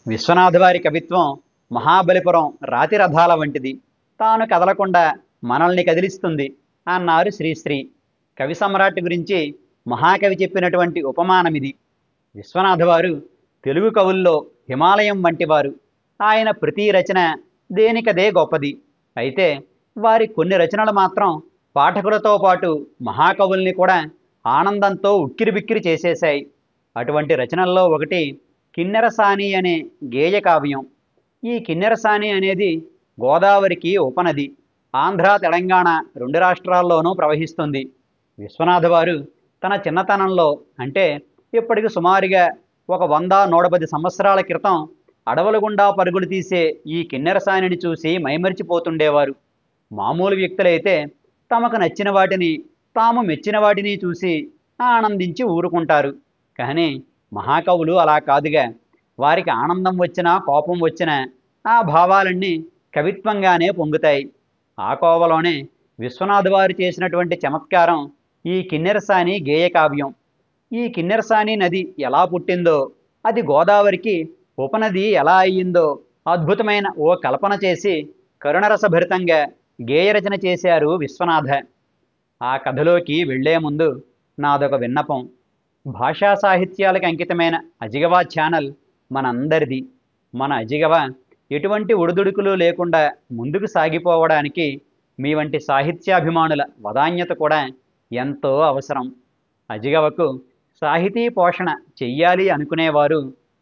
విశ్వనాథ వారి కవిత్వం మహాబలిపురం రాతి రథాల వంటిది. తాను కదలకుండా మనల్ని కదిలిస్తుంది అన్నారు శ్రీశ్రీ. కవి సమ్రాట్ గురించి మహాకవి చెప్పినటువంటి ఉపమానమిది. విశ్వనాథ వారు తెలుగు కవుల్లో హిమాలయం వంటివారు. ఆయన ప్రతి రచన దేనికదే గొప్పది. అయితే వారి కొన్ని రచనలు మాత్రం పాఠకులతో పాటు మహాకవుల్ని కూడా ఆనందంతో ఉక్కిరిబిక్కిరి చేసేశాయి. అటువంటి రచనల్లో ఒకటి కిన్నెరసాని అనే గేయ కావ్యం. ఈ కిన్నెరసాని అనేది గోదావరికి ఉపనది. ఆంధ్ర తెలంగాణ రెండు రాష్ట్రాల్లోనూ ప్రవహిస్తుంది. విశ్వనాథ వారు తన చిన్నతనంలో, అంటే ఇప్పటికి సుమారుగా 100-110 సంవత్సరాల క్రితం అడవుల గుండా పరుగులు తీసే ఈ కిన్నెరసానిని చూసి మైమరిచిపోతుండేవారు. మామూలు వ్యక్తులైతే తమకు నచ్చిన వాటిని, తాము మెచ్చిన వాటిని చూసి ఆనందించి ఊరుకుంటారు. కానీ మహాకవులు అలా కాదుగా. వారికి ఆనందం వచ్చినా కోపం వచ్చినా ఆ భావాలన్నీ కవిత్వంగానే పొంగుతాయి. ఆ కోవలోనే విశ్వనాథ వారు చేసినటువంటి చమత్కారం ఈ కిన్నెరసాని గేయ కావ్యం. ఈ కిన్నెరసాని నది ఎలా పుట్టిందో, అది గోదావరికి ఉపనది ఎలా అయ్యిందో అద్భుతమైన ఓ కల్పన చేసి కరుణరసభరితంగా గేయరచన చేశారు విశ్వనాథ. ఆ కథలోకి వెళ్లే ముందు నాదొక విన్నపం. భాషా సాహిత్యాలకు అంకితమైన అజిగవా ఛానల్ మనందరిది. మన అజిగవ ఎటువంటి ఒడిదుడుకులు లేకుండా ముందుకు సాగిపోవడానికి మీ వంటి సాహిత్యాభిమానుల వదాన్యత కూడా ఎంతో అవసరం. అజిగవకు సాహితీ పోషణ చెయ్యాలి అనుకునేవారు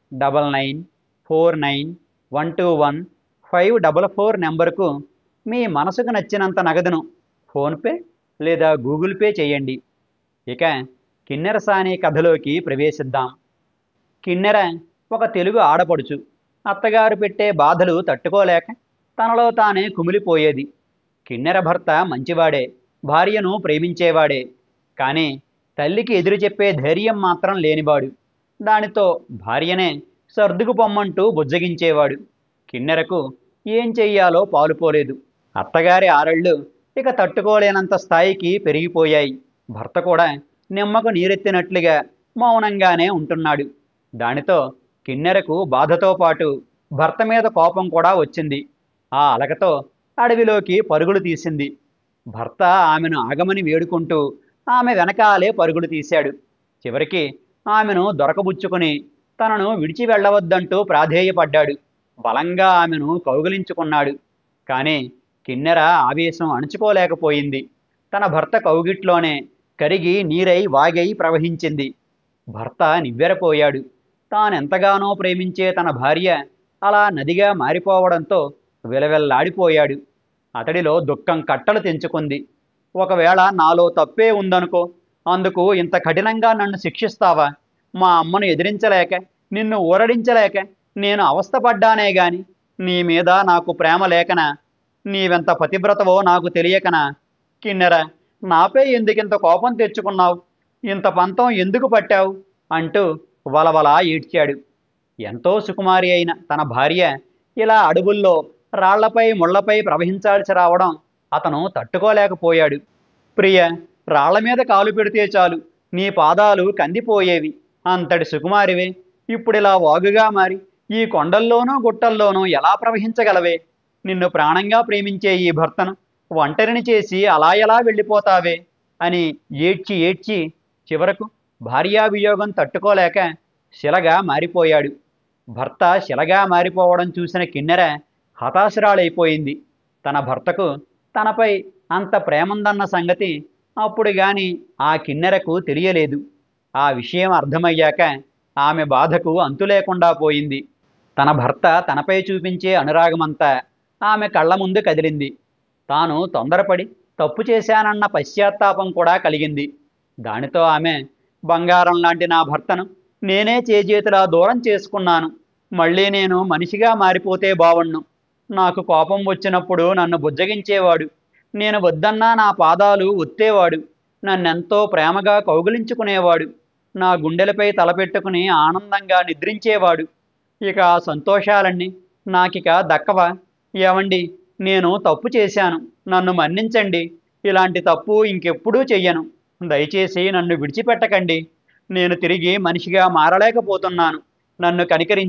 9949121544 నెంబరుకు మీ మనసుకు నచ్చినంత నగదును ఫోన్పే లేదా గూగుల్ పే చేయండి. ఇక కిన్నెరసాని కథలోకి ప్రవేశిద్దాం. కిన్నెర ఒక తెలుగు ఆడపడుచు. అత్తగారు పెట్టే బాధలు తట్టుకోలేక తనలో తానే కుమిలిపోయేది. కిన్నెర భర్త మంచివాడే, భార్యను ప్రేమించేవాడే. కానీ తల్లికి ఎదురు చెప్పే ధైర్యం మాత్రం లేనివాడు. దానితో భార్యనే సర్దుకు పొమ్మంటూ బుజ్జగించేవాడు. కిన్నెరకు ఏం చెయ్యాలో పాలుపోలేదు. అత్తగారి ఆరళ్ళు ఇక తట్టుకోలేనంత స్థాయికి పెరిగిపోయాయి. భర్త కూడా నిమ్మకు నీరెత్తినట్లుగా మౌనంగానే ఉంటున్నాడు. దానితో కిన్నెరకు బాధతో పాటు భర్త మీద కోపం కూడా వచ్చింది. ఆ అలకతో అడవిలోకి పరుగులు తీసింది. భర్త ఆమెను ఆగమని వేడుకుంటూ ఆమె వెనకాలే పరుగులు తీశాడు. చివరికి ఆమెను దొరకబుచ్చుకుని తనను విడిచి వెళ్ళవద్దంటూ ప్రాధేయపడ్డాడు. బలంగా ఆమెను కౌగిలించుకున్నాడు. కానీ కిన్నెర ఆవేశం అణుచుకోలేకపోయింది. తన భర్త కౌగిట్లోనే కరిగి నీరై వాగై ప్రవహించింది. భర్త నివ్వెరపోయాడు. తానెంతగానో ప్రేమించే తన భార్య అలా నదిగా మారిపోవడంతో విలవిల్లాడిపోయాడు. అతడిలో దుఃఖం కట్టలు తెంచుకుంది. ఒకవేళ నాలో తప్పే ఉందనుకో, అందుకు ఇంత కఠినంగా నన్ను శిక్షిస్తావా? మా అమ్మను ఎదిరించలేక, నిన్ను ఊరడించలేక నేను అవస్థపడ్డానే గాని నీ మీద నాకు ప్రేమ లేకనా? నీవెంత పతివ్రతవో నాకు తెలియకనా? కిన్నెర, నాపై ఎందుకింత కోపం తెచ్చుకున్నావు? ఇంత పంతం ఎందుకు పట్టావు? అంటూ వలవలా ఏడ్చాడు. ఎంతో సుకుమారి అయిన తన భార్య ఇలా అడవుల్లో రాళ్లపై ముళ్లపై ప్రవహించాల్సి రావడం అతను తట్టుకోలేకపోయాడు. ప్రియ, రాళ్ల మీద కాలు పెడితే చాలు నీ పాదాలు కందిపోయేవి. అంతటి సుకుమారివే ఇప్పుడిలా వాగుగా మారి ఈ కొండల్లోనూ గుట్టల్లోనూ ఎలా ప్రవహించగలవే? నిన్ను ప్రాణంగా ప్రేమించే ఈ భర్తను ఒంటరిని చేసి అలా ఎలా వెళ్ళిపోతావే అని ఏడ్చి ఏడ్చి చివరకు భార్యావియోగం తట్టుకోలేక శిలగా మారిపోయాడు. భర్త శిలగా మారిపోవడం చూసిన కిన్నెర హతాశురాలైపోయింది. తన భర్తకు తనపై అంత ప్రేమందన్న సంగతి అప్పుడు గాని ఆ కిన్నెరకు తెలియలేదు. ఆ విషయం అర్థమయ్యాక ఆమె బాధకు అంతు లేకుండా పోయింది. తన భర్త తనపై చూపించే అనురాగమంతా ఆమె కళ్ళ ముందు కదిలింది. తాను తొందరపడి తప్పు చేశానన్న పశ్చాత్తాపం కూడా కలిగింది. దానితో ఆమె, బంగారం లాంటి నా భర్తను నేనే చేజేతులా దూరం చేసుకున్నాను. మళ్ళీ నేను మనిషిగా మారిపోతే బావుణ్ణు. నాకు కోపం వచ్చినప్పుడు నన్ను బుజ్జగించేవాడు. నేను వద్దన్నా నా పాదాలు ఒత్తేవాడు. నన్నెంతో ప్రేమగా కౌగిలించుకునేవాడు. నా గుండెలపై తలపెట్టుకుని ఆనందంగా నిద్రించేవాడు. ఇక ఆ సంతోషాలన్నీ నాకిక దక్కవా? ఏవండి, నేను తప్పు చేశాను, నన్ను మన్నించండి. ఇలాంటి తప్పు ఇంకెప్పుడూ చెయ్యను. దయచేసి నన్ను విడిచిపెట్టకండి. నేను తిరిగి మనిషిగా మారలేకపోతున్నాను. నన్ను కనికరించి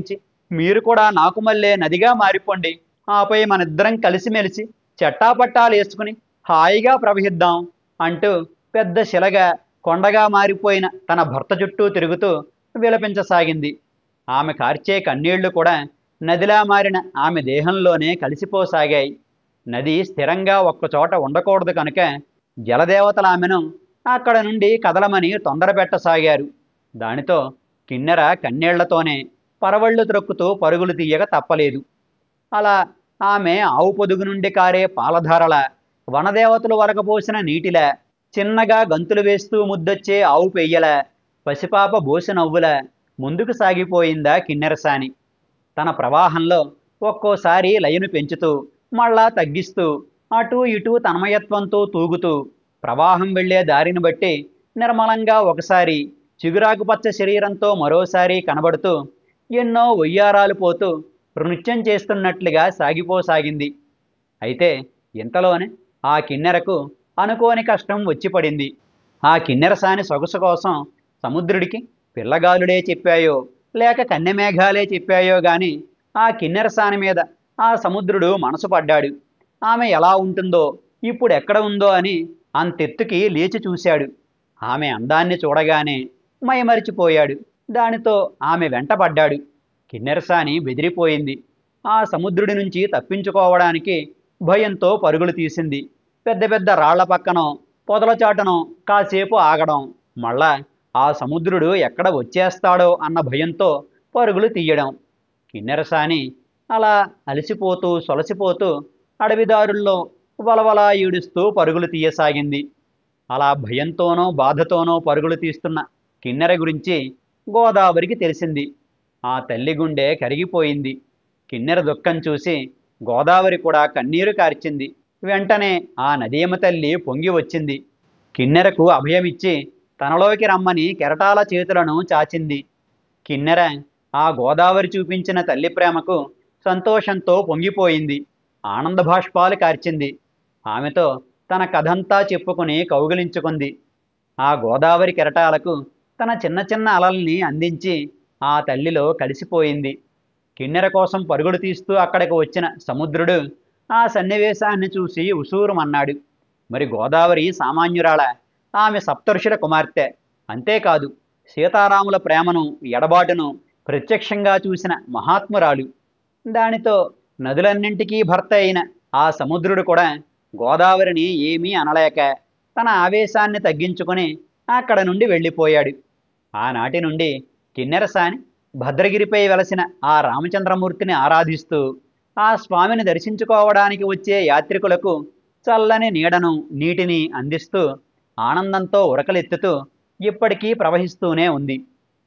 మీరు కూడా నాకు మళ్ళీ నదిగా మారిపోండి. ఆపై మనిద్దరం కలిసిమెలిసి చెట్టాపట్టాలు వేసుకుని హాయిగా ప్రవహిద్దాం అంటూ పెద్ద శిలగా కొండగా మారిపోయిన తన భర్త చుట్టూ తిరుగుతూ విలపించసాగింది. ఆమె కార్చే కన్నీళ్లు కూడా నదిలా మారిన ఆమె దేహంలోనే కలిసిపోసాగాయి. నది స్థిరంగా ఒక్కచోట ఉండకూడదు కనుక జలదేవతలు ఆమెను అక్కడ నుండి కదలమని తొందర పెట్టసాగారు. దానితో కిన్నెర కన్నీళ్లతోనే పరవళ్ళు త్రొక్కుతూ పరుగులు తీయక తప్పలేదు. అలా ఆమె ఆవు పొదుగు నుండి కారే పాలధారల, వనదేవతలు వలకపోసిన నీటిలా, చిన్నగా గంతులు వేస్తూ ముద్దొచ్చే ఆవు పెయ్యల, పసిపాప బోసి నవ్వుల ముందుకు సాగిపోయిందా కిన్నెరసాని. తన ప్రవాహంలో ఒక్కోసారి లయను పెంచుతూ మళ్ళా తగ్గిస్తూ అటూ ఇటూ తన్మయత్వంతో తూగుతూ ప్రవాహం వెళ్లే దారిని బట్టి నిర్మలంగా ఒకసారి చిగురాకుపచ్చ శరీరంతో మరోసారి కనబడుతూ ఎన్నో ఒయ్యారాలు పోతూ నృత్యం చేస్తున్నట్లుగా సాగిపోసాగింది. అయితే ఇంతలోనే ఆ కిన్నెరకు అనుకోని కష్టం వచ్చి పడింది. ఆ కిన్నెరసాని సొగసు కోసం సముద్రుడికి పిల్లగాలులే చెప్పాయో లేక కన్నెమేఘాలే చెప్పాయో గాని ఆ కిన్నెరసాని మీద ఆ సముద్రుడు మనసు పడ్డాడు. ఆమె ఎలా ఉంటుందో, ఇప్పుడు ఎక్కడ ఉందో అని అంతెత్తుకి లేచి చూశాడు. ఆమె అందాన్ని చూడగానే మైమరిచిపోయాడు. దానితో ఆమె వెంటపడ్డాడు. కిన్నెరసాని బెదిరిపోయింది. ఆ సముద్రుడి నుంచి తప్పించుకోవడానికి భయంతో పరుగులు తీసింది. పెద్ద పెద్ద రాళ్ల పక్కనో పొదల చాటునో కాసేపు ఆగడం, మళ్ళా ఆ సముద్రుడు ఎక్కడ వచ్చేస్తాడో అన్న భయంతో పరుగులు తీయడం. కిన్నెరసాని అలా అలసిపోతూ సొలసిపోతూ అడవిదారుల్లో వలవలా ఈడుస్తూ పరుగులు తీయసాగింది. అలా భయంతోనో బాధతోనో పరుగులు తీస్తున్న కిన్నెర గురించి గోదావరికి తెలిసింది. ఆ తల్లి గుండె కరిగిపోయింది. కిన్నెర దుఃఖం చూసి గోదావరి కూడా కన్నీరు కార్చింది. వెంటనే ఆ నదీమ తల్లి పొంగి వచ్చింది. కిన్నెరకు అభయమిచ్చి తనలోకి రమ్మని కెరటాల చేతులను చాచింది. కిన్నెర ఆ గోదావరి చూపించిన తల్లి ప్రేమకు సంతోషంతో పొంగిపోయింది. ఆనంద బాష్పాలు కార్చింది. ఆమెతో తన కథంతా చెప్పుకుని కౌగిలించుకుంది. ఆ గోదావరి కెరటాలకు తన చిన్న చిన్న అలల్ని అందించి ఆ తల్లిలో కలిసిపోయింది. కిన్నెర కోసం పరుగులు తీస్తూ అక్కడికి వచ్చిన సముద్రుడు ఆ సన్నివేశాన్ని చూసి ఉసూరుమన్నాడు. మరి గోదావరి సామాన్యురాల, ఆమె సప్తఋషుల కుమార్తె. అంతేకాదు, సీతారాముల ప్రేమను ఎడబాటును ప్రత్యక్షంగా చూసిన మహాత్మురాలు. దానితో నదులన్నింటికీ భర్త అయిన ఆ సముద్రుడు కూడా గోదావరిని ఏమీ అనలేక తన ఆవేశాన్ని తగ్గించుకొని అక్కడ నుండి వెళ్ళిపోయాడు. ఆనాటి నుండి కిన్నెరసాని భద్రగిరిపై వెలసిన ఆ రామచంద్రమూర్తిని ఆరాధిస్తూ ఆ స్వామిని దర్శించుకోవడానికి వచ్చే యాత్రికులకు చల్లని నీడను నీటిని అందిస్తూ ఆనందంతో ఉరకలెత్తుతూ ఇప్పటికీ ప్రవహిస్తూనే ఉంది.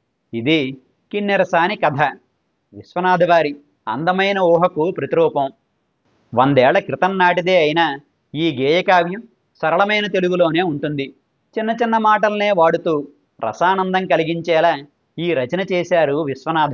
ఇది కిన్నెరసాని కథ. విశ్వనాథవారి అందమైన ఊహకు ప్రతిరూపం. 100 ఏళ్ల క్రితం నాటిదే అయినా ఈ గేయకావ్యం సరళమైన తెలుగులోనే ఉంటుంది. చిన్న చిన్న మాటలనే వాడుతూ రసానందం కలిగించేలా ఈ రచన చేశారు విశ్వనాథ.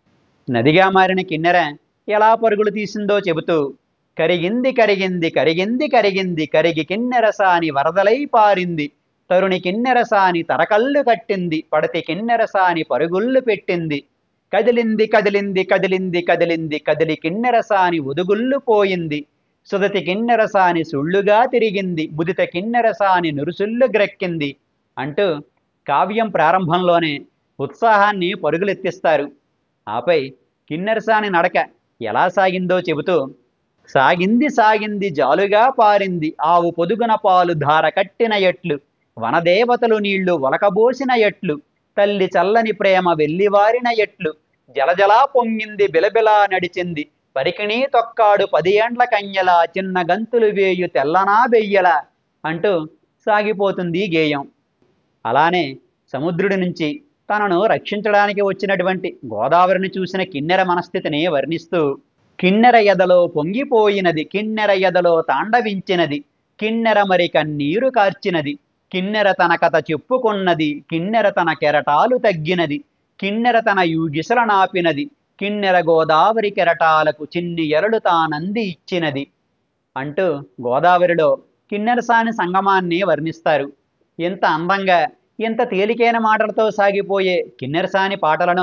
నదిగా మారిన కిన్నెర ఎలా పరుగులు తీసిందో చెబుతూ కరిగింది కరిగింది కరిగింది కరిగింది కరిగి కిన్నెరసాని వరదలై పారింది, తరుణి కిన్నెరసాని తరకళ్ళు కట్టింది, పడతి కిన్నెరసాని పరుగుళ్ళు పెట్టింది, కదిలింది కదిలింది కదిలింది కదిలింది కదిలి కిన్నెరసాని ఒదుగుళ్ళు పోయింది, సుదతి కిన్నెరసాని సుళ్ళుగా తిరిగింది, ముదిత కిన్నెరసాని నురుసుళ్ళు గ్రెక్కింది అంటూ కావ్యం ప్రారంభంలోనే ఉత్సాహాన్ని పరుగులెత్తిస్తారు. ఆపై కిన్నెరసాని నడక ఎలా సాగిందో చెబుతూ సాగింది సాగింది జాలుగా పారింది, ఆవు పొదుగున పాలు ధార కట్టిన ఎట్లు, వనదేవతలు నీళ్లు ఒలకబోసిన ఎట్లు, తల్లి చల్లని ప్రేమ వెల్లివారిన ఎట్లు, జలజలా పొంగింది బిలబిలా నడిచింది, పరికిణీ తొక్కాడు 10 ఏండ్ల కన్యలా, చిన్న గంతులు వేయు తెల్లనా బెయ్యలా అంటూ సాగిపోతుంది గేయం. అలానే సముద్రుడి నుంచి తనను రక్షించడానికి వచ్చినటువంటి గోదావరిని చూసిన కిన్నెర మనస్థితిని వర్ణిస్తూ కిన్నెర ఎదలో పొంగిపోయినది, కిన్నెర ఎదలో తాండవించినది, కిన్నెర మరి కన్నీరు కార్చినది, కిన్నెర తన కథ చెప్పుకున్నది, కిన్నెర తన కెరటాలు తగ్గినది, కిన్నెర తన యూగిసల నాపినది, కిన్నెర గోదావరి కెరటాలకు చిన్ని ఎరడు తానంది ఇచ్చినది అంటూ గోదావరిలో కిన్నెరసాని సంగమాన్ని వర్ణిస్తారు. ఇంత అందంగా ఇంత తేలికైన మాటలతో సాగిపోయే కిన్నెరసాని పాటలను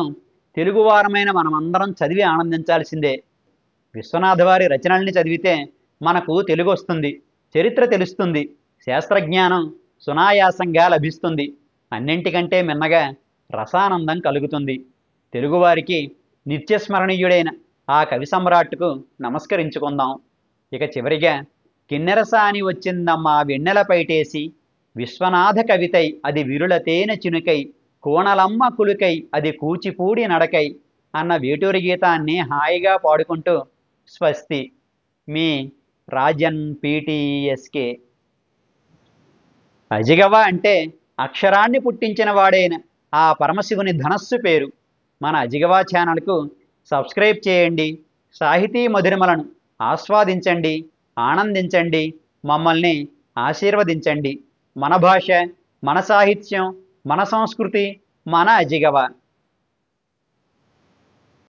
తెలుగువారమైన మనమందరం చదివి ఆనందించాల్సిందే. విశ్వనాథ వారి రచనల్ని చదివితే మనకు తెలుగు వస్తుంది, చరిత్ర తెలుస్తుంది, శాస్త్రజ్ఞానం సునాయాసంగా లభిస్తుంది. అన్నింటికంటే మిన్నగా రసానందం కలుగుతుంది. తెలుగువారికి నిత్యస్మరణీయుడైన ఆ కవి సమ్రాట్కు నమస్కరించుకుందాం. ఇక చివరిగా కిన్నెరసాని వచ్చిందమ్మా వెన్నెల పైటేసి, విశ్వనాథ కవితై అది విరుల తేనె చినుకై, కోణలమ్మ కులుకై అది కూచిపూడి నడకై అన్న వేటూరి గీతాన్ని హాయిగా పాడుకుంటూ స్వస్తి. మీ రాజన్ పీటీఎస్కే. అజిగవ అంటే అక్షరాన్ని పుట్టించిన వాడైన ఆ పరమశివుని ధనస్సు పేరు. మన అజిగవా ఛానల్కు సబ్స్క్రైబ్ చేయండి. సాహితీ మధురిమలను ఆస్వాదించండి, ఆనందించండి, మమ్మల్ని ఆశీర్వదించండి. మన భాష, మన సాహిత్యం, మన సంస్కృతి, మన అజిగవ.